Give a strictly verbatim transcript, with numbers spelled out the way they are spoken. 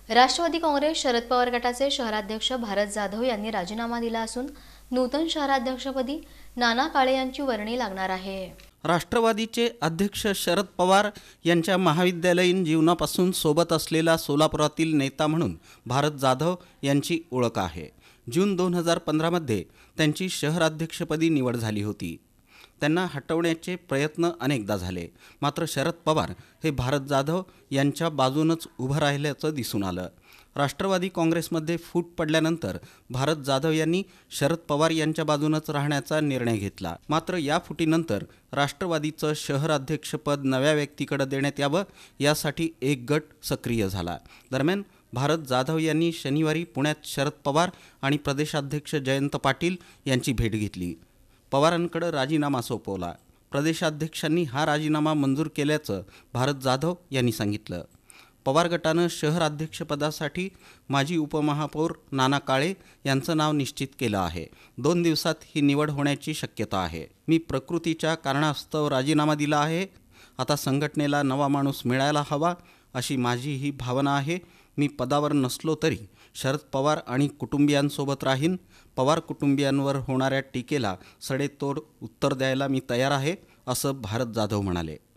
राष्ट्रवादी काँग्रेस शरद पवार गटाचे शहराध्यक्ष भारत जाधव यांनी राजीनामा दिला असून नूतन शहराध्यक्षपदी नाना काळे यांची वर्णी लागणार आहे। राष्ट्रवादीचे अध्यक्ष शरद पवार यांच्या महाविद्यालयीन जीवनापासून सोबत असलेला सोलापुरातील नेता म्हणून भारत जाधव यांची ओळख आहे। जून दोन हजार पंधरामध्ये त्यांची शहराध्यक्षपदी निवड झाली होती। त्यांना हटवण्याचे प्रयत्न अनेकदा झाले, मात्र शरद पवार हे भारत जाधव यांच्या बाजूनच उभं राहिल्याचं दिसून आलं। राष्ट्रवादी काँग्रेसमध्ये फूट पडल्यानंतर भारत जाधव यांनी शरद पवार यांच्या बाजूनच राहण्याचा निर्णय घेतला। मात्र या फुटीनंतर राष्ट्रवादीचं शहराध्यक्षपद नव्या व्यक्तीकडे देण्यात यावं यासाठी एक गट सक्रिय झाला। दरम्यान भारत जाधव यांनी शनिवारी पुण्यात शरद पवार आणि प्रदेशाध्यक्ष जयंत पाटील यांची भेट घेतली। पवारांकडे राजीनामा सोपवला। प्रदेशाध्यक्षांनी हा राजीनामा मंजूर केल्याचं भारत जाधव यांनी सांगितलं। पवार गटानं शहराध्यक्षपदासाठी माजी उपमहापौर नाना काळे यांचं नाव निश्चित केलं आहे। दोन दिवसात ही निवड होण्याची शक्यता आहे। मी प्रकृतीच्या कारणास्तव राजीनामा दिला आहे। आता संघटनेला नवा माणूस मिळायला हवा अशी माझी ही भावना आहे। मी पदावर नसलो तरी शरद पवार आणि कुटुंबियांसोबत राहीन। पवार कुटुंबियांवर होणाऱ्या टीकेला सडेतोड उत्तर द्यायला मी तयार आहे, असं भारत जाधव म्हणाले।